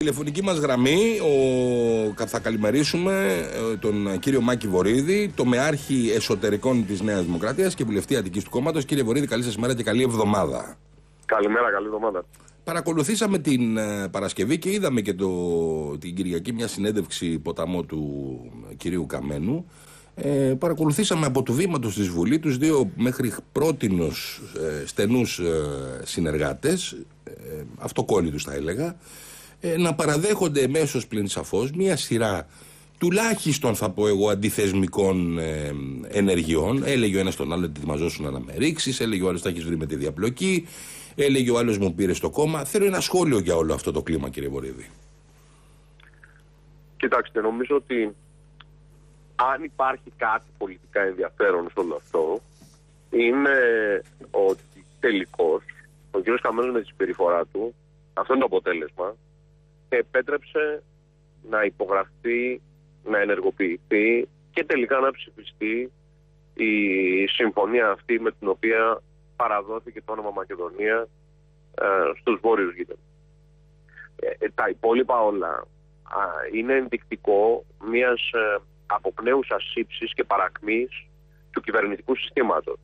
Τηλεφωνική μας γραμμή, θα καλημερίσουμε τον κύριο Μάκη Βορίδη, το μεάρχη εσωτερικών της Νέας Δημοκρατίας και βουλευτή Αττικής του κόμματος. Κύριε Βορίδη, καλή σας μέρα και καλή εβδομάδα. Καλημέρα, καλή εβδομάδα. Παρακολουθήσαμε την Παρασκευή και είδαμε και την Κυριακή μια συνέντευξη ποταμό του κυρίου Καμένου. Παρακολουθήσαμε από του βήματος της Βουλή τους δύο μέχρι πρότινος στενούς συνεργάτες, αυτοκόλλητους θα έλεγα, να παραδέχονται εμέσως πλην σαφώς μια σειρά τουλάχιστον, θα πω εγώ, αντιθεσμικών ενεργειών. Έλεγε ο ένας τον άλλο ότι ετοιμαζόσουν να με ρίξεις, έλεγε ο άλλος θα έχεις βρει με τη διαπλοκή, έλεγε ο άλλος μου πήρε στο κόμμα. Θέλω ένα σχόλιο για όλο αυτό το κλίμα, κύριε Βορίδη. Κοιτάξτε, νομίζω ότι αν υπάρχει κάτι πολιτικά ενδιαφέρον σε όλο αυτό, είναι ότι τελικώς ο κ. Καμένος με τη συμπεριφορά του, αυτό είναι το αποτέλεσμα, επέτρεψε να υπογραφεί, να ενεργοποιηθεί και τελικά να ψηφιστεί η συμφωνία αυτή με την οποία παραδόθηκε το όνομα Μακεδονία στους βόρειους γείτονες. Τα υπόλοιπα όλα είναι ενδεικτικό μιας αποπνέουσας σύψης και παρακμής του κυβερνητικού συστήματος.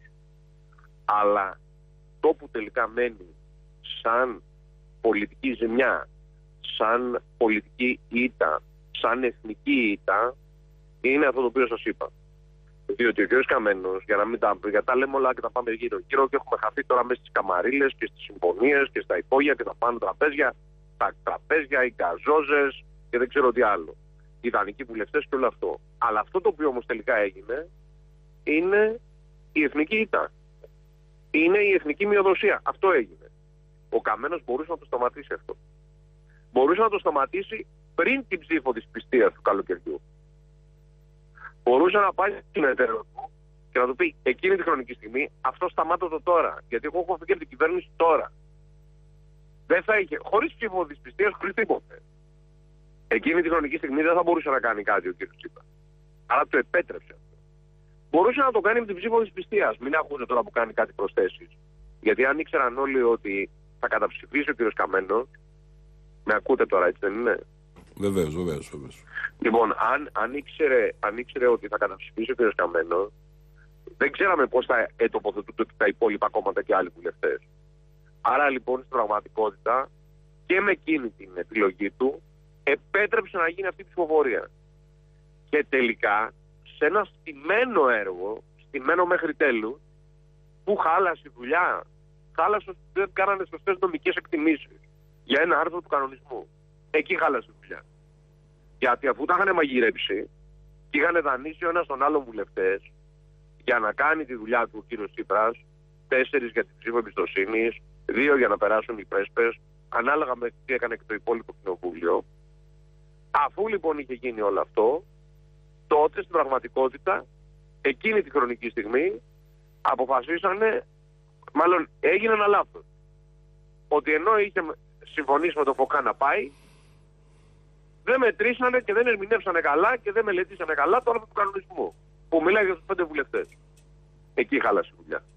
Αλλά το που τελικά μένει σαν πολιτική ζημιά, σαν πολιτική ήττα, σαν εθνική ήττα, είναι αυτό το οποίο σας είπα. Διότι ο κ. Καμένος, για να μην τα λέμε όλα και τα πάμε γύρω-γύρω και έχουμε χαθεί τώρα μέσα στις καμαρίλες και στις συμφωνίες και στα υπόγεια και τα πάνω τραπέζια, τα τραπέζια, οι γκαζόζες και δεν ξέρω τι άλλο. Οι ιδανικοί βουλευτές και όλο αυτό. Αλλά αυτό το οποίο όμως τελικά έγινε είναι η εθνική ήττα. Είναι η εθνική μειοδοσία. Αυτό έγινε. Ο Καμένος μπορούσε να το σταματήσει αυτό. Μπορούσε να το σταματήσει πριν την ψήφο της πιστείας του καλοκαιριού. Μπορούσε να πάει στην εταιρεία του και να του πει εκείνη τη χρονική στιγμή αυτό σταμάτω το τώρα. Γιατί εγώ έχω φύγει από την κυβέρνηση τώρα. Δεν θα είχε, χωρίς ψήφο της πιστείας, χωρίς τίποτε. Εκείνη τη χρονική στιγμή δεν θα μπορούσε να κάνει κάτι ο κ. Τσίπρας. Άρα το επέτρεψε αυτό. Μπορούσε να το κάνει με την ψήφο της πιστείας. Μην ακούτε τώρα που κάνει κάτι προσθέσεις. Γιατί αν ήξεραν όλοι ότι θα καταψηφίσει ο κ. Καμένος. Με ακούτε τώρα, έτσι δεν είναι? Βεβαίως. Λοιπόν, αν ήξερε ότι θα καταψηφίσει ο κ. Καμένος, δεν ξέραμε πώς θα ετοποθετούνται τα υπόλοιπα κόμματα και άλλοι βουλευτές. Άρα λοιπόν στην πραγματικότητα και με εκείνη την επιλογή του επέτρεψε να γίνει αυτή η ψηφοφορία. Και τελικά σε ένα στημένο έργο, στημένο μέχρι τέλους, που χάλασε η δουλειά, χάλασε ότι δεν κάνανε σωστές νομικές εκτιμήσεις για ένα άρθρο του κανονισμού. Εκεί χάλασε η δουλειά. Γιατί αφού τα είχαν μαγειρέψει και είχαν δανείσει ο ένας τον άλλον βουλευτές για να κάνει τη δουλειά του ο κύριος Τσίπρας, 4 για την ψήφο εμπιστοσύνης, 2 για να περάσουν οι πρέσπες, ανάλογα με τι έκανε και το υπόλοιπο κοινοβούλιο. Αφού λοιπόν είχε γίνει όλο αυτό, τότε στην πραγματικότητα, εκείνη τη χρονική στιγμή, αποφασίσανε, μάλλον έγινε ένα λάθος. Ότι ενώ είχε συμφωνήσει με τον Φωκά να πάει, δεν μετρήσανε και δεν ερμηνεύσανε καλά και δεν μελετήσανε καλά το άρθρο του κανονισμού, που μιλάει για τους 5 βουλευτές. Εκεί χάλασε η δουλειά.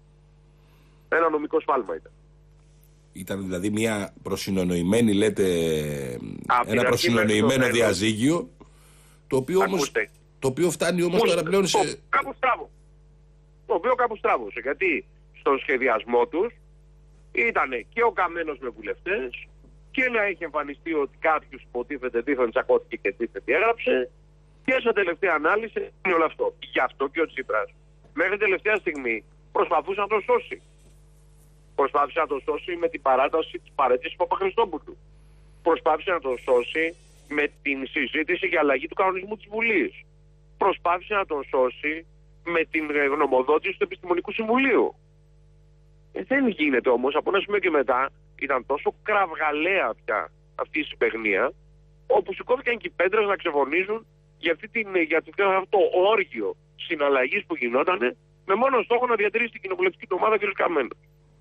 Ένα νομικό σφάλμα ήταν. Ήταν δηλαδή μια προσυνονοημένη, λέτε, ένα προσυνονοημένο διαζύγιο, το οποίο όμως, το οποίο φτάνει όμως τώρα πλέον σε... Κάπου στράβω. Το οποίο κάπου στράβωσε, γιατί στον σχεδιασμό τους ήταν και ο Καμένος με βουλευτές και να έχει εμφανιστεί ότι κάποιος υποτίθεται δίθεν τσακώθηκε και δίθεν έγραψε και σε τελευταία ανάλυση είναι όλο αυτό. Γι' αυτό και ο Τσίπρας μέχρι τελευταία στιγμή προσπαθούσε να τον σώσει. Προσπάθησε να τον σώσει με την παράταση της παρέτησης Παπαχριστόπουλου. Προσπάθησε να τον σώσει με την συζήτηση για αλλαγή του κανονισμού της Βουλής. Προσπάθησε να τον σώσει με την γνωμοδότηση του Επιστημονικού Συμβουλίου. Δεν γίνεται όμως, από ένα σημείο και μετά ήταν τόσο κραυγαλαία πια αυτή η συμπαιγνία, όπου σηκώθηκαν και οι πέτρες να ξεφωνήσουν για αυτό το όργιο συναλλαγής που γινόταν, με μόνο στόχο να διατηρήσει την κοινοβουλευτική του ομάδα κ. Καμένος.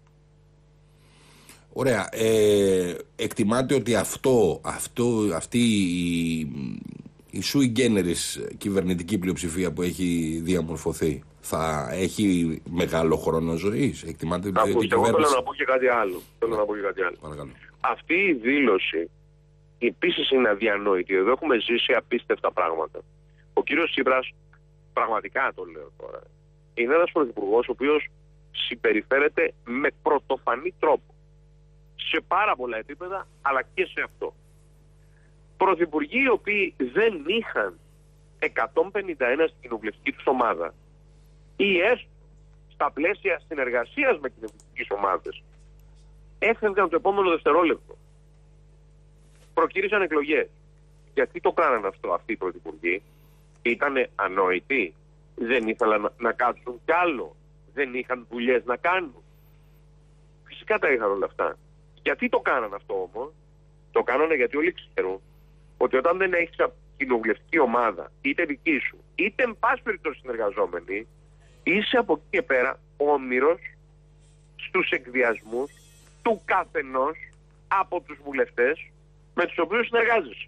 Ωραία. Εκτιμάτε ότι αυτή η sui generis κυβερνητική πλειοψηφία που έχει διαμορφωθεί θα έχει μεγάλο χρόνο ζωής? Εκτιμάτε ότι εγώ θέλω να πω και κάτι άλλο. Παρακαλώ. Αυτή η δήλωση επίσης είναι αδιανόητη. Εδώ έχουμε ζήσει απίστευτα πράγματα. Ο κύριος Τσίπρας, πραγματικά το λέω τώρα, είναι ένας πρωθυπουργός ο οποίος συμπεριφέρεται με πρωτοφανή τρόπο. Σε πάρα πολλά επίπεδα, αλλά και σε αυτό. Πρωθυπουργοί οι οποίοι δεν είχαν 151 στην κοινοβουλευτική τους ομάδα ή έστω στα πλαίσια συνεργασίας με κοινοβουλευτικές ομάδες, έφευγαν το επόμενο δευτερόλεπτο. Προκήρυσαν εκλογές. Γιατί το κάνανε αυτό αυτοί οι πρωθυπουργοί? Ήτανε ανόητοι? Δεν ήθελαν να κάτσουν κι άλλο? Δεν είχαν δουλειές να κάνουν? Φυσικά τα είχαν όλα αυτά. Γιατί το κάνανε αυτό όμως? Το κάνανε γιατί όλοι ξέρουν ότι όταν δεν έχεις κοινοβουλευτική ομάδα, είτε δική σου, είτε εν πάση περιπτώσει συνεργαζόμενοι, είσαι από εκεί και πέρα όμηρος στους εκβιασμούς του καθενός από τους βουλευτές με τους οποίους συνεργάζεσαι.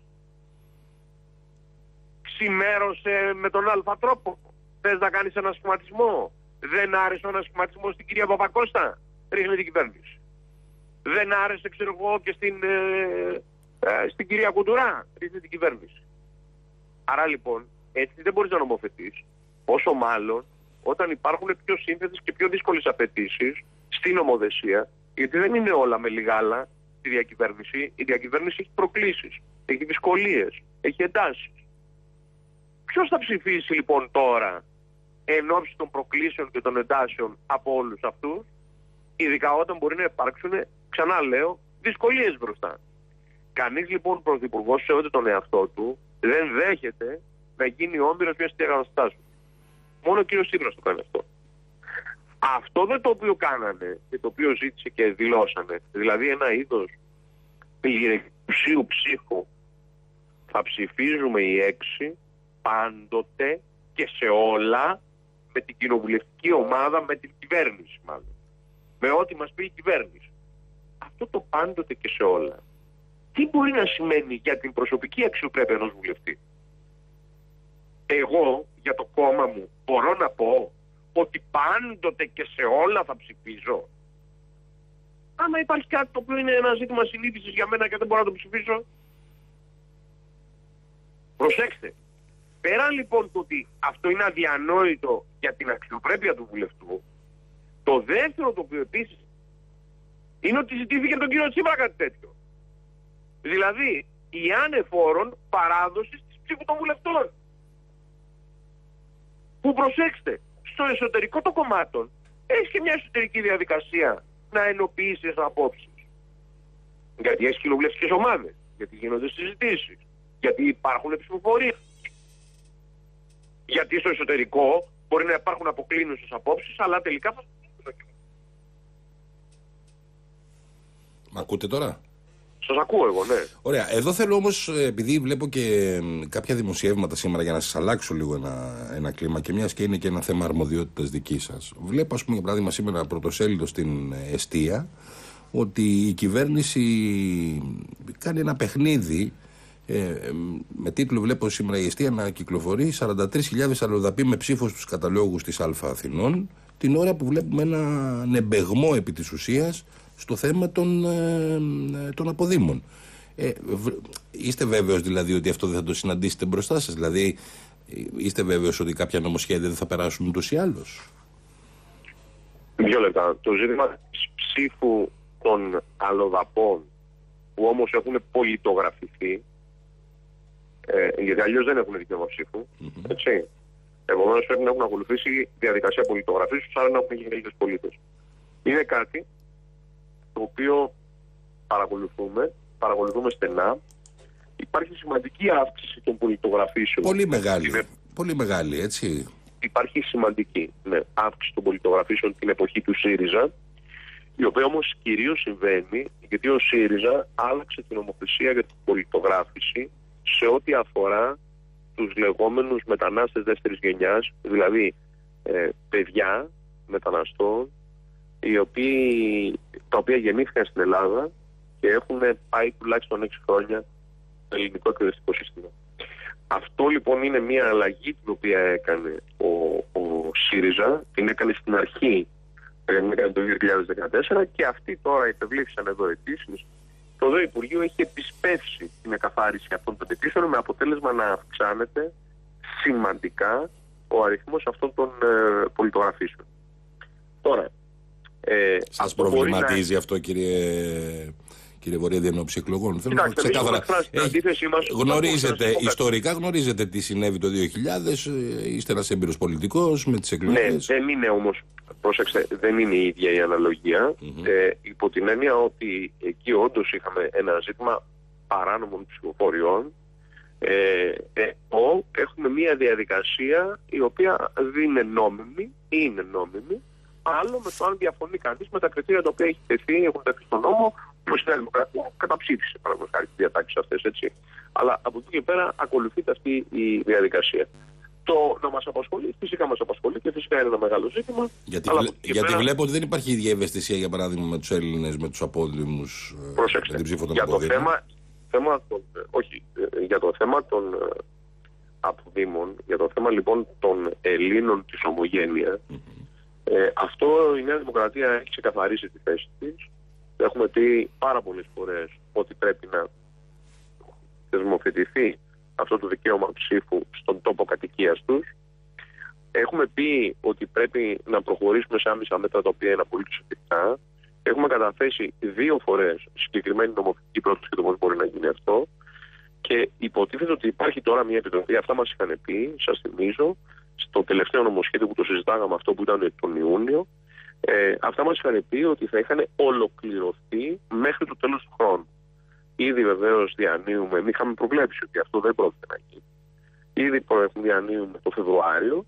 Ξημέρωσε με τον αλφα τρόπο. Θες να κάνεις ένα σχηματισμό? Δεν άρεσε ένα σχηματισμό στην κυρία Παπακώστα? Ρίχνει την κυβέρνηση. Δεν άρεσε, ξέρω εγώ, και στην κυρία Κουντουρά? Ρίχνει την κυβέρνηση. Άρα λοιπόν, έτσι δεν μπορείς να νομοθετείς. Όσο μάλλον όταν υπάρχουν πιο σύνθετες και πιο δύσκολες απαιτήσεις στην νομοθεσία, γιατί δεν είναι όλα με λιγάλα στη διακυβέρνηση. Η διακυβέρνηση έχει προκλήσεις, έχει δυσκολίες, έχει εντάσεις. Ποιος θα ψηφίσει λοιπόν τώρα εν ώψη των προκλήσεων και των εντάσεων από όλους αυτούς, ειδικά όταν μπορεί να υπάρξουν, ξανά λέω, δυσκολίες μπροστά? Κανείς λοιπόν πρωθυπουργός σε ό,τι τον εαυτό του δεν δέχεται να γίνει όμηρος μιας τέτοιας καταστάσεως. Μόνο ο κύριος Τσίπρας το κάνει αυτό. Αυτό δεν το οποίο κάνανε και το οποίο ζήτησε και δηλώσανε, δηλαδή ένα είδος πληρεξίου ψήφου, θα ψηφίζουμε οι 6 πάντοτε και σε όλα με την κοινοβουλευτική ομάδα, με την κυβέρνηση μάλλον. Με ό,τι μας πει η κυβέρνηση. Αυτό το πάντοτε και σε όλα, τι μπορεί να σημαίνει για την προσωπική αξιοπρέπεια ενός βουλευτή? Εγώ για το κόμμα μου μπορώ να πω ότι πάντοτε και σε όλα θα ψηφίζω? Άμα υπάρχει κάτι το οποίο είναι ένα ζήτημα συνείδησης για μένα και δεν μπορώ να το ψηφίσω. Προσέξτε. Πέρα λοιπόν το ότι αυτό είναι αδιανόητο για την αξιοπρέπεια του βουλευτού, το δεύτερο το οποίο επίσης είναι ότι ζητήθηκε τον κύριο Τσίπρα κάτι τέτοιο. Δηλαδή η ανεφόρον παράδοση της ψήφου των βουλευτών. Που προσέξτε, στο εσωτερικό των κομμάτων έχει και μια εσωτερική διαδικασία να ενοποιήσεις απόψεις. Γιατί έχει κοινοβουλευτικές ομάδες, γιατί γίνονται συζητήσεις, γιατί υπάρχουν ψηφοφορίες. Γιατί στο εσωτερικό μπορεί να υπάρχουν αποκλίνουσες απόψεις, αλλά τελικά θα στηρίξουν. Μ' ακούτε τώρα? Σας ακούω εγώ, ναι. Ωραία. Εδώ θέλω όμως, επειδή βλέπω και κάποια δημοσιεύματα σήμερα, για να σας αλλάξω λίγο ένα κλίμα, και μιας και είναι και ένα θέμα αρμοδιότητας δικής σας. Βλέπω, ας πούμε, για παράδειγμα, σήμερα πρωτοσέλιδο στην Εστία, ότι η κυβέρνηση κάνει ένα παιχνίδι. Με τίτλο βλέπω σήμερα η Εστία να κυκλοφορεί 43.000 αλλοδαποί με ψήφο στους καταλόγους της Α Αθηνών, την ώρα που βλέπουμε ένα νεμπεγμό επί της ουσίας στο θέμα των αποδήμων. Είστε βέβαιος δηλαδή ότι αυτό δεν θα το συναντήσετε μπροστά σας? Δηλαδή είστε βέβαιος ότι κάποια νομοσχέδια δεν θα περάσουν ούτως ή άλλως? 2 λεπτά. Το ζήτημα της ψήφου των αλλοδαπών που όμως έχουν πολιτογραφηθεί, γιατί αλλιώς δεν έχουν δικαίωμα ψήφου, έτσι. Επομένως πρέπει να έχουν ακολουθήσει διαδικασία πολιτογραφής τους, άρα να έχουν γίνει Έλληνες πολίτες. Είναι κάτι το οποίο παρακολουθούμε στενά. Υπάρχει σημαντική αύξηση των πολιτογραφήσεων. Πολύ μεγάλη, έτσι. Υπάρχει σημαντική αύξηση των πολιτογραφήσεων την εποχή του ΣΥΡΙΖΑ, η οποία όμως κυρίως συμβαίνει γιατί ο ΣΥΡΙΖΑ άλλαξε την νομοθεσία για την πολιτογράφηση σε ό,τι αφορά τους λεγόμενους μετανάστες δεύτερης γενιάς, δηλαδή παιδιά μεταναστών, τα οποία γεννήθηκαν στην Ελλάδα και έχουν πάει τουλάχιστον 6 χρόνια στο ελληνικό εκπαιδευτικό σύστημα. Αυτό λοιπόν είναι μια αλλαγή την οποία έκανε ο ΣΥΡΙΖΑ, την έκανε στην αρχή, την έκανε το 2014, και αυτοί τώρα υπευλήθησαν εδώ επίσης το ΔΕ Υπουργείο έχει επισπεύσει την εκαθάριση αυτών των αιτήσεων με αποτέλεσμα να αυξάνεται σημαντικά ο αριθμός αυτών των πολιτογραφήσεων. Τώρα, σας προβληματίζει αυτό, κύριε Βορίδη, εν ώψη εκλογών? Θέλω να ξεκάθαρα. Ιστορικά γνωρίζετε τι συνέβη το 2000, είστε ένας έμπειρος πολιτικός με τις εκλογές. Ναι, δεν είναι όμως, πρόσεξε, δεν είναι η ίδια η αναλογία. Υπό την έννοια ότι εκεί όντως είχαμε ένα ζήτημα παράνομων ψηφοφοριών. Έχουμε μια διαδικασία η οποία δεν είναι νόμιμη, είναι νόμιμη, άλλο με το αν διαφωνεί κανείς με τα κριτήρια τα οποία έχει τεθεί, έχουν τεθεί στον νόμο, όπως η Νέα Δημοκρατία καταψήφισε παραδείγματος χάρη τις διατάξεις αυτές, έτσι. Αλλά από εκεί και πέρα ακολουθείται αυτή η διαδικασία. Το να μας απασχολεί, φυσικά μας απασχολεί και φυσικά είναι ένα μεγάλο ζήτημα. Γιατί βλέπω ότι δεν υπάρχει ίδια ευαισθησία, για παράδειγμα, με τους Έλληνες, με τους απόδημους, με την ψήφο των αποδήμων. Για το θέμα των αποδήμων, για το θέμα λοιπόν των Ελλήνων της ομογένειας, αυτό η Νέα Δημοκρατία έχει ξεκαθαρίσει τη θέση της. Έχουμε πει πάρα πολλές φορές ότι πρέπει να θεσμοθετηθεί αυτό το δικαίωμα ψήφου στον τόπο κατοικίας τους. Έχουμε πει ότι πρέπει να προχωρήσουμε σε άμεσα μέτρα τα οποία είναι απολύτως εφικτά. Έχουμε καταθέσει 2 φορές συγκεκριμένη νομοθετική πρόταση για το πώς μπορεί να γίνει αυτό. Και υποτίθεται ότι υπάρχει τώρα μια επιτροπή, αυτά μας είχαν πει, σας θυμίζω, στο τελευταίο νομοσχέδιο που το συζητάγαμε αυτό που ήταν τον Ιούνιο. Αυτά μας είχαν πει ότι θα είχαν ολοκληρωθεί μέχρι το τέλος του χρόνου. Ήδη βεβαίως διανύουμε, είχαμε προβλέψει ότι αυτό δεν πρόκειται να γίνει. Ήδη διανύουμε το Φεβρουάριο.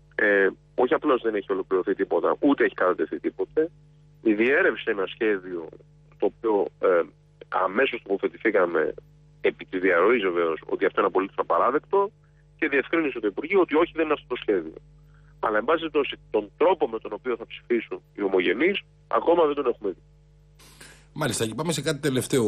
Όχι απλώς δεν έχει ολοκληρωθεί τίποτα, ούτε έχει κατατεθεί τίποτε. Διέρευσε ένα σχέδιο το οποίο αμέσως τοποθετηθήκαμε επί της διαρροής βεβαίως ότι αυτό είναι απολύτως απαράδεκτο και διευκρίνησε το Υπουργείο ότι όχι, δεν είναι αυτό το σχέδιο. Αλλά εν πάση περιπτώσει τον τρόπο με τον οποίο θα ψηφίσουν οι ομογενείς ακόμα δεν τον έχουμε δει. Μάλιστα, και πάμε σε κάτι τελευταίο.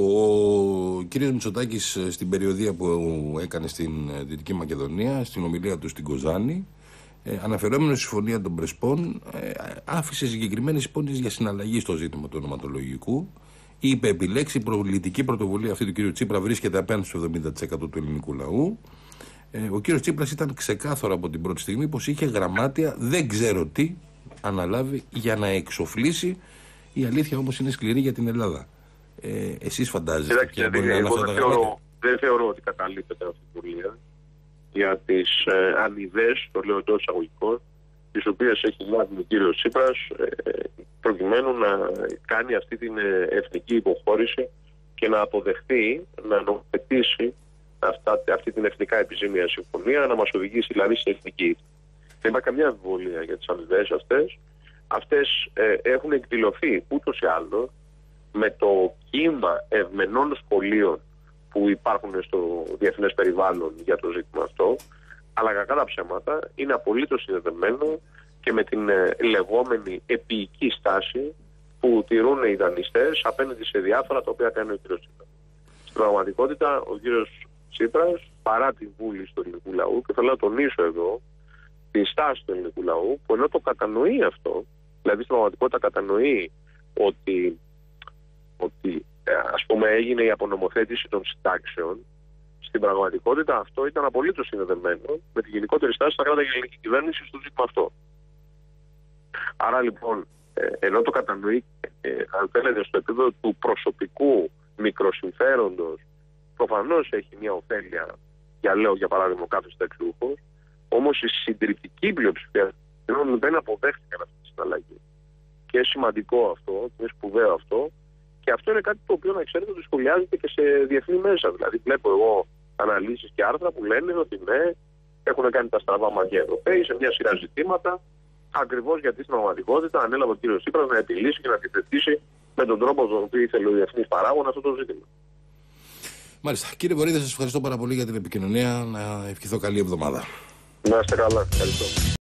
Ο κ. Μητσοτάκης στην περιοδία που έκανε στην Δυτική Μακεδονία, στην ομιλία του στην Κοζάνη, αναφερόμενο στη συμφωνία των Πρεσπών, άφησε συγκεκριμένες υπόνοιες για συναλλαγή στο ζήτημα του ονοματολογικού. Είπε επιλέξει η πολιτική πρωτοβουλία αυτή του κ. Τσίπρα βρίσκεται απέναντι στο 70% του ελληνικού λαού. Ο κ. Τσίπρας ήταν ξεκάθαρο από την πρώτη στιγμή πως είχε γραμμάτια δεν ξέρω τι αναλάβει για να εξοφλήσει. Η αλήθεια όμως είναι σκληρή για την Ελλάδα. Εσείς φαντάζεστε ποια μπορεί να είναι αυτά τα γραμμάτια? Δεν θεωρώ ότι καταλείπεται αυτή η πορεία για τις αμοιβές, το λέω εντός εισαγωγικών, τις οποίες έχει λάβει ο κύριος Τσίπρας προκειμένου να κάνει αυτή την εθνική υποχώρηση και να αποδεχθεί, να νομοθετήσει αυτή την εθνικά επιζήμια συμφωνία, να μας οδηγήσει δηλαδή στην εθνική. Δεν υπάρχει καμιά αμφιβολία για τις αμοιβές αυτές. Αυτές έχουν εκδηλωθεί ούτως ή άλλως με το κύμα ευμενών σχολείων που υπάρχουν στο διεθνές περιβάλλον για το ζήτημα αυτό, αλλά κακά τα ψέματα είναι απολύτως συνδεδεμένο και με την λεγόμενη επίοικη στάση που τηρούν οι δανειστές απέναντι σε διάφορα τα οποία κάνει ο κ. Τσίπρας. Στην πραγματικότητα ο κ. Τσίπρας, παρά την βούληση του ελληνικού λαού, και θέλω να τονίσω εδώ τη στάση του ελληνικού λαού, που ενώ το κατανοεί αυτό, δηλαδή στην πραγματικότητα κατανοεί ότι ας πούμε έγινε η απονομοθέτηση των συντάξεων, στην πραγματικότητα αυτό ήταν απολύτως συνδεδεμένο με τη γενικότερη στάση στα κράτη και ελληνική κυβέρνηση στο ζήτημα αυτό. Άρα λοιπόν, ενώ το κατανοεί, αν θέλετε, στο επίπεδο του προσωπικού μικροσυμφέροντος, προφανώς έχει μια ωφέλεια, για παράδειγμα, κάθε συνταξιούχος, όμως η συντριπτική πλειοψηφία δεν αποδέχτηκαν αυτή τη συναλλαγή. Και είναι σημαντικό αυτό, είναι σπουδαίο αυτό, και αυτό είναι κάτι το οποίο, να ξέρετε, ότι σχολιάζεται και σε διεθνή μέσα. Δηλαδή, βλέπω εγώ αναλύσεις και άρθρα που λένε ότι ναι, έχουν κάνει τα στραβά μαγιά Ευρωπαίοι σε μια σειρά ζητήματα, ακριβώς γιατί στην πραγματικότητα ανέλαβε ο κ. Τσίπρας να επιλύσει και να αντιθετήσει με τον τρόπο τον οποίο ήθελε ο διεθνής παράγων αυτό το ζήτημα. Μάλιστα. Κύριε Βορίδη, σας ευχαριστώ πάρα πολύ για την επικοινωνία. Να ευχηθώ καλή εβδομάδα. Να είστε καλά. Ευχαριστώ.